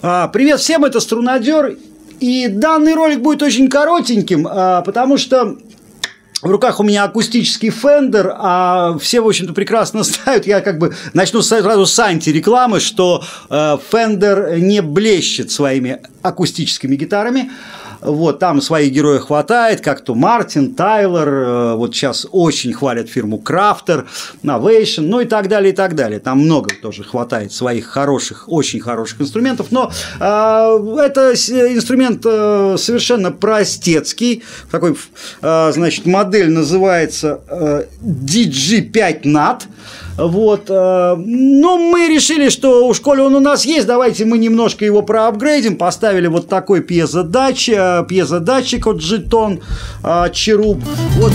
Привет всем, это Струнадер, и данный ролик будет очень коротеньким, потому что в руках у меня акустический Fender, а все, в общем-то, прекрасно знают, я как бы начну сразу с антирекламы, что Fender не блещет своими акустическими гитарами. Вот, там своих героев хватает, как то Мартин, Тайлер, вот сейчас очень хвалят фирму Crafter, Novation, ну и так далее, и так далее. Там много тоже хватает своих хороших, очень хороших инструментов, но это инструмент совершенно простецкий, такой, значит, модель называется DG5 NAT. Вот, но мы решили, что уж коли он у нас есть, давайте мы немножко его проапгрейдим, поставили вот такой пьезодатчик от Жетон Cherub. Вот.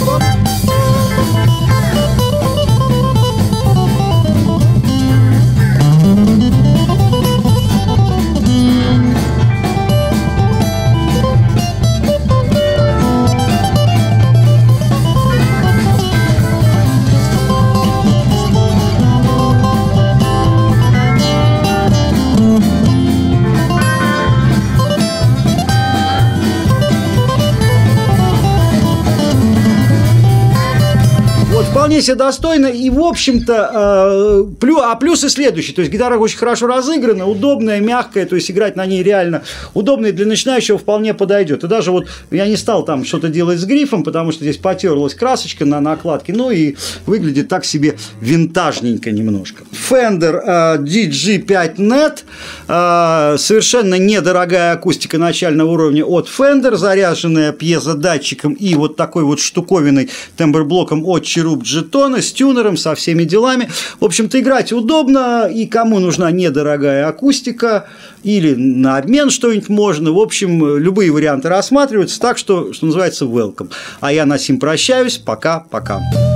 Вполне себе достойно, и, в общем-то, плюсы следующие. То есть гитара очень хорошо разыграна, удобная, мягкая, то есть играть на ней реально удобно, и для начинающего вполне подойдет. И даже вот я не стал там что-то делать с грифом, потому что здесь потерлась красочка на накладке, ну и выглядит так себе винтажненько немножко. Fender DG5 NAT, совершенно недорогая акустика начального уровня от Fender, заряженная пьезодатчиком и вот такой вот штуковиной, тембр-блоком от Cherub Жетона, с тюнером, со всеми делами. В общем-то, играть удобно, и кому нужна недорогая акустика или на обмен что-нибудь можно. В общем, любые варианты рассматриваются, так что называется, welcome. А я на сим прощаюсь. Пока-пока.